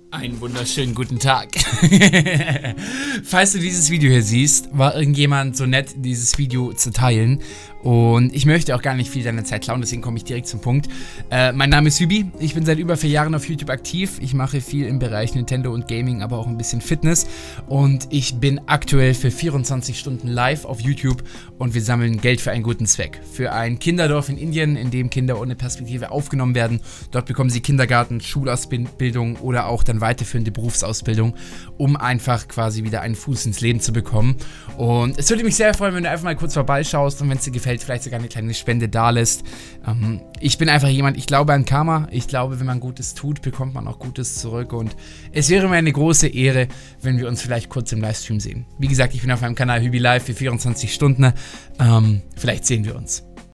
Einen wunderschönen guten Tag. Falls du dieses Video hier siehst, war irgendjemand so nett, dieses Video zu teilen. Und ich möchte auch gar nicht viel deiner Zeit klauen, deswegen komme ich direkt zum Punkt. Mein Name ist Hübi, ich bin seit über 4 Jahren auf YouTube aktiv. Ich mache viel im Bereich Nintendo und Gaming, aber auch ein bisschen Fitness. Und ich bin aktuell für 24 Stunden live auf YouTube und wir sammeln Geld für einen guten Zweck. Für ein Kinderdorf in Indien, in dem Kinder ohne Perspektive aufgenommen werden. Dort bekommen sie Kindergarten, Schulausbildung oder auch dann weiterführende Berufsausbildung, um einfach quasi wieder einen Fuß ins Leben zu bekommen. Und es würde mich sehr freuen, wenn du einfach mal kurz vorbeischaust und wenn es dir gefällt, vielleicht sogar eine kleine Spende da lässt. Ich bin einfach jemand, ich glaube an Karma. Ich glaube, wenn man Gutes tut, bekommt man auch Gutes zurück. Und es wäre mir eine große Ehre, wenn wir uns vielleicht kurz im Livestream sehen. Wie gesagt, ich bin auf meinem Kanal Hübi Live für 24 Stunden. Vielleicht sehen wir uns.